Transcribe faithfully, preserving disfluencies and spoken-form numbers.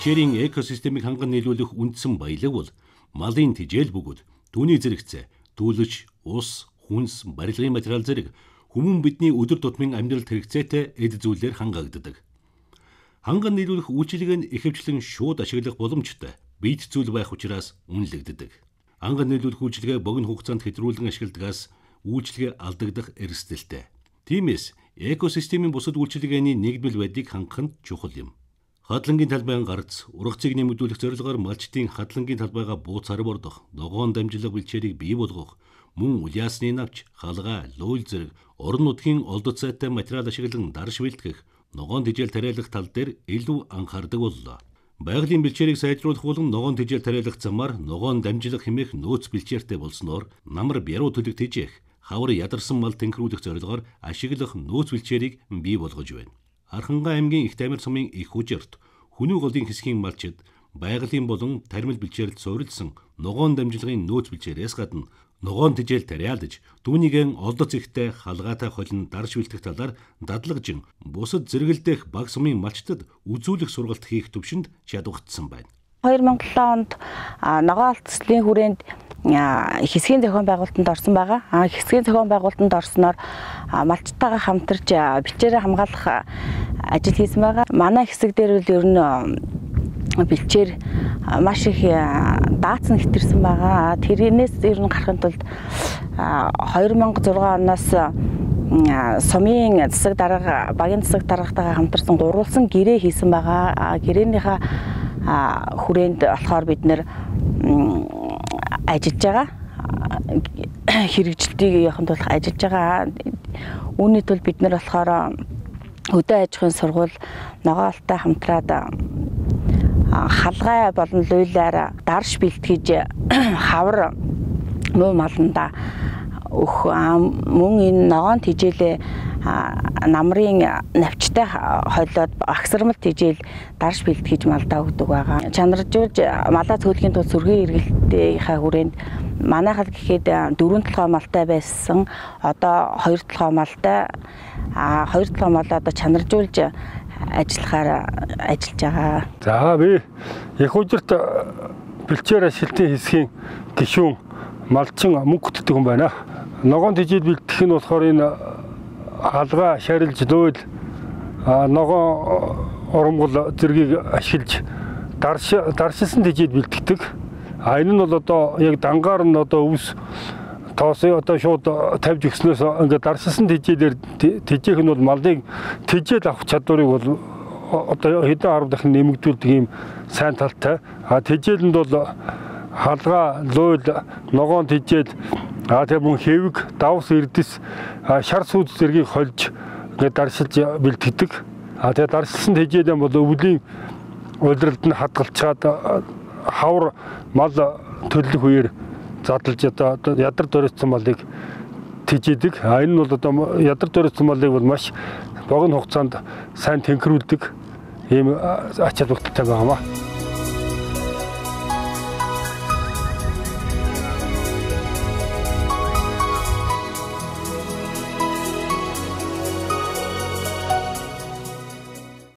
бэлчээрийн экосистемийг ханган нийлүүлэх үндсэн баялаг бол малын тэжээл бөгөөд түүний зэрэгцээ, дүүлж, ус, хүнс, барилгын материал зэрэг хүмүүн бидний өдөр тутмын амьдралд хэрэгцээтэй эд зүйлээр хангагддаг. Ханган нийлүүлэх үйлчилгээг нь ихэвчлэн шууд ашиглах боломжтой бийт зүйл байх учраас үнэлэгддэг. Ханган нийлүүлэх үйлчилгээ богино хугацаанд хэтрүүлэн ашигладагаас үйлчилгээ алдагдах эрсдэлтэй. Тиймээс экосистемийн бусад үйлчилгээний нэгдмэл байдлыг хангах нь чухал юм. Хадлангийн талбайн гарц, ургацыг нэмэгдүүлэх зорилгоор малчдын хадлангийн талбайгаа бууцаар бордох, ногоон дамжлага бэлчээрийг бий болгох, мөн уляасны навч, халгай, луйл зэрэг орон нутгийн олдот сайтай материал ашиглан дарш бэлтгэх, ногоон тэжээл тариалах тал дээр илүү анхаардаг боллоо. Байгалийн бэлчээрийг сайжруулах болон ногоон тэжээл тариалах замаар ногоон дамжлага хэмээх нөөц бэлчээртэй болсноор намар бяруу төлөв тэжээх, хавар ядарсан мал тэнхрүүлэх зорилгоор ашиглах нөөц бэлчээрийг бий болгож байна. Архангай аймгийн Их Тамир сумын Их Хужирт Хүнүү голын хэсгийн малчид байгалийн болон тармил бэлчээрэлд суурилсан ногоон дамжлагын нөөц бэлчээрээс гадна ногоон тэжээл тариалдаж, түүнийгэн олдоц ихтэй халгаатай холин дарж бэлтгэх талаар дадлагжин бусад зэрэгэлдэх баг сумын малчдад үзүүлэх сургалт хийх төвшөнд чадвартсан байна. хоёр мянган онд ногоон алдцлын хүрээнд хэсгийн зохион байгуулалтанд орсон байгаа. Хэсгийн зохион байгуулалтанд орсноор малчтайгаа хамтарч бэлчээрээ хамгаалах ажил хийсэн байгаа. Манай хэсэг дээр бол ер нь бэлчээр маш их даацсан хэтэрсэн байгаа. Тэрнээс ер нь гарахын тулд хоёр мянган зургаан оноос сумын засаг дарга, багийн засаг даргатайгаа хамтарсан гурвалсан гэрээ хийсэн байгаа. Гэрээнийхээ хүрээнд болохоор бид нэр ажиллаж байгаа. Хэрэгжилтийг явахын тулд ажиллаж байгаа. Үүний тулд бид нар болохоор хөдөө аж ахуйн сургууль ногоон алтай хамтраад халгай болон луйлаар дарш бэлтгэж хавар муу маланда өх мөн энэ ногоон тэжээлээ намрын навчтай хойлоод агсармал тэжээл дарш бэлтгэж малдаа өгдөг байгаа. Чанаржуулж малаа цөөлхийн тулд сүргийн эргэлтийнхаа хүрээнд манайхад гэхэд дөрвөн толгой малтай байсан. Одоо хоёр толгой малтай а хоёр толгой мал одоо чанаржуулж ажиллахаар ажиллаж байгаа. За би Их Хужирт бэлчээр ашиглалтын хэсгийн гишүүн малчин мөнгө гүтдэг хүн байна. Ногоон тэжээл бэлтгэх нь болохоор энэ халгаа шарилж луйл ногоон урамгал зэргийг ашиглаж дарш даршилсан тэжээл бэлтгэдэг. А энэ нь бол одоо яг дангаар нь одоо өвс тоосоо одоо шууд тавьж өгснөөс ингээд даршилсан тэжээлээр тэжээх нь бол малыг тэжээл авах чадварыг бол одоо хэдэн арав дахин нэмэгдүүлдэг ийм сайн талтай. А тэжээлэнд бол халгаа, луйл, ногоон тэжээл, а тэр мөн хэвэг, давс эрдэс, шар сүйд зэргийг хольж ингээд даршилж бэлтгэдэг. А тэр даршилсан тэжээлэн бол өвлийн улиралд нь хадгалчаад хавар мал төлөх үеэр задлж одоо ядар дөрөссөн малыг тэжээдэг. А энэ нь бол одоо ядар дөрөссөн малыг бол маш богино хугацаанд сайн тэнхрүүлдэг ийм ач холбогдолтой байгаамаа.